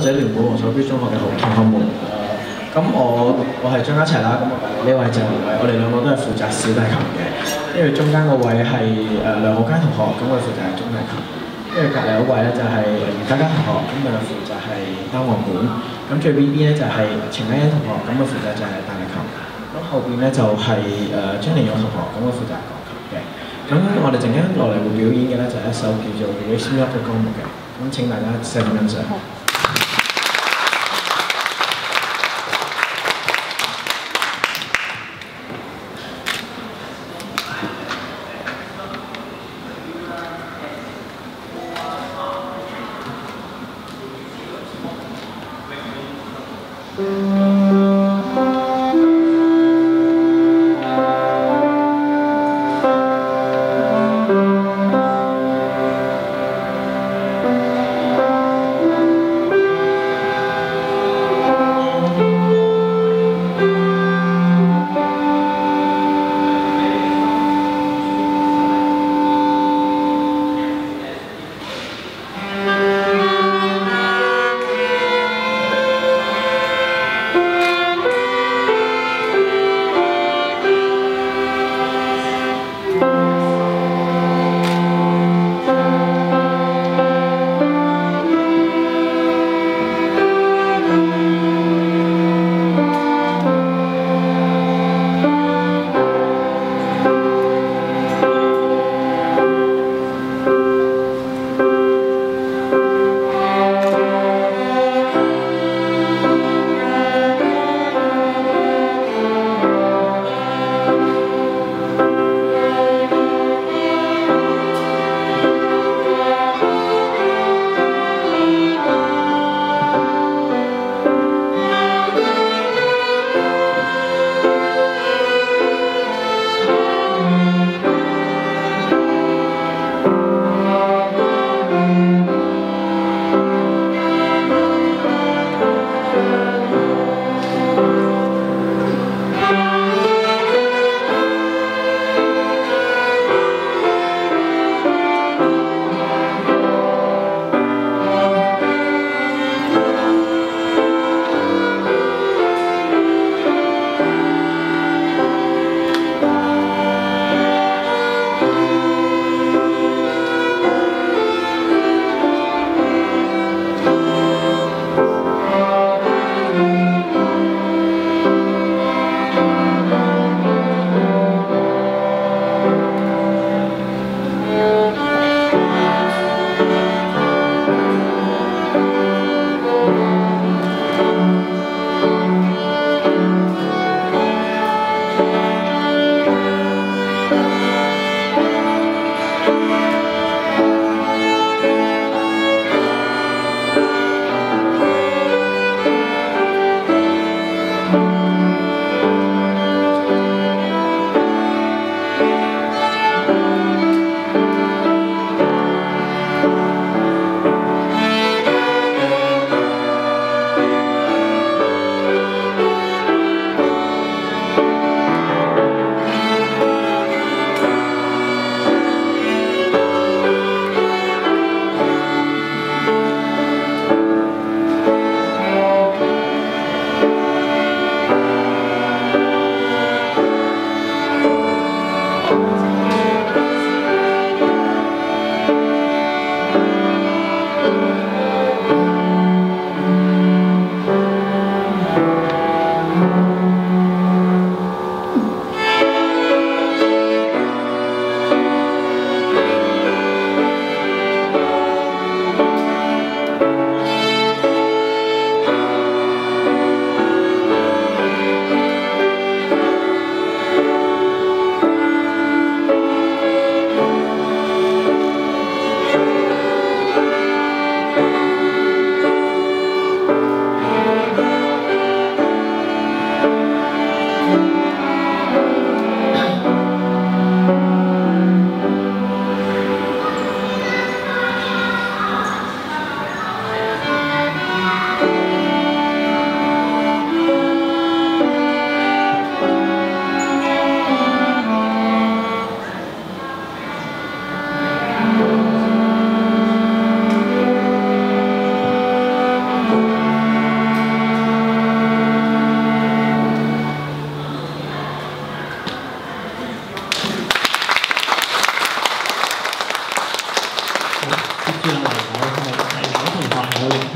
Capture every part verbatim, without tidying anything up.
者聯會黃楚標中學嘅同學們。咁我我係張家齊啦，咁呢位就係我哋兩個都係負責小提琴嘅，跟住中間嗰位係誒梁浩佳同學，咁佢負責係中提琴，跟住隔離嗰位咧就係余嘉嘉同學，咁佢負責係單簧管，咁最 B B 咧就係程欣欣同學，咁佢負責就係大提琴，咁後邊咧就係誒張連勇同學，咁佢負責鋼琴嘅。咁我哋陣間落嚟會表演嘅咧就係一首叫做《Raise Me Up》嘅歌目嘅，咁請大家細心欣賞。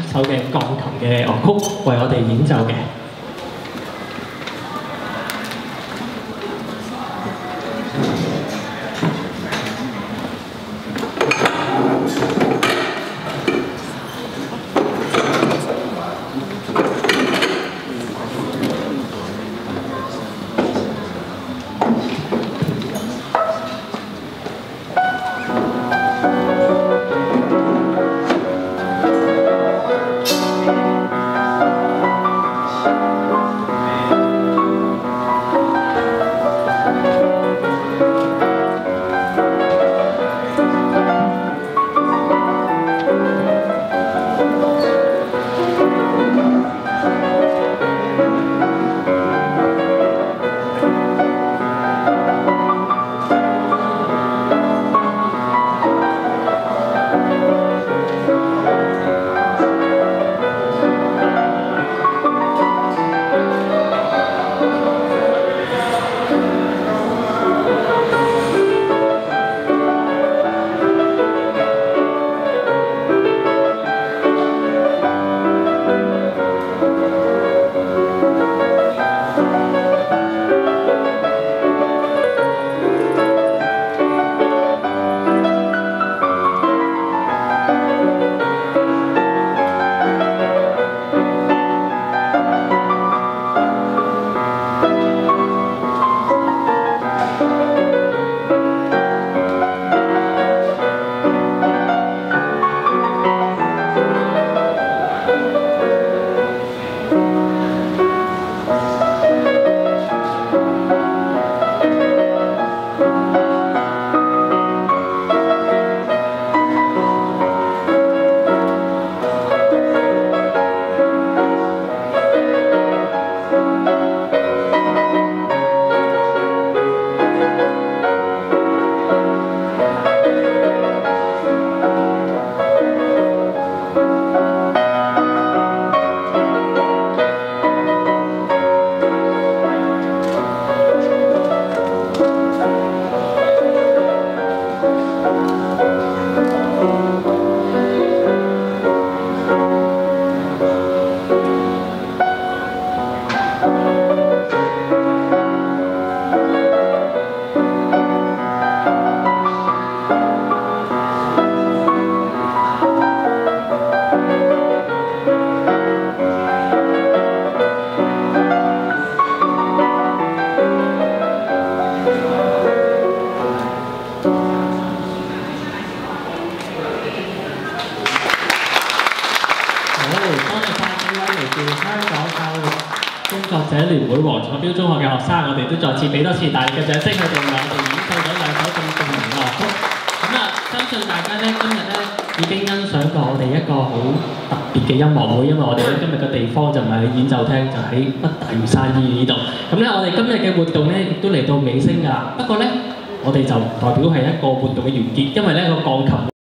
首嘅鋼琴嘅樂曲為我哋演奏嘅。者聯會黃楚標中學嘅學生，我哋都再次俾多次大力嘅掌聲，佢哋為我哋演奏咗兩首咁動人嘅樂曲。咁啊，相信大家咧今日咧已經欣賞過我哋一個好特別嘅音樂會，因為我哋咧今日嘅地方就唔係演奏廳，就喺北大嶼山醫院呢度。咁咧，我哋今日嘅活動咧亦都嚟到尾聲㗎啦。不過咧，我哋就代表係一個活動嘅完結，因為咧個鋼琴